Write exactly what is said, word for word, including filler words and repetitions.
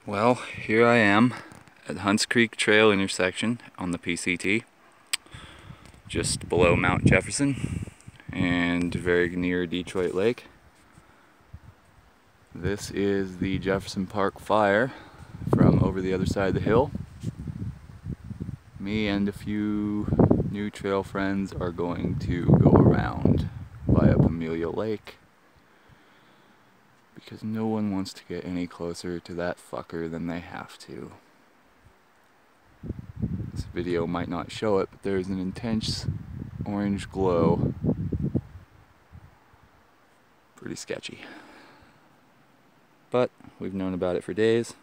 Well, here I am at Hunts Creek Trail intersection on the P C T, just below Mount Jefferson and very near Detroit Lake. This is the Jefferson Park fire from over the other side of the hill. Me and a few new trail friends are going to go around via Pamelia Lake because no one wants to get any closer to that fucker than they have to. This video might not show it, but there's an intense orange glow. Pretty sketchy. But we've known about it for days.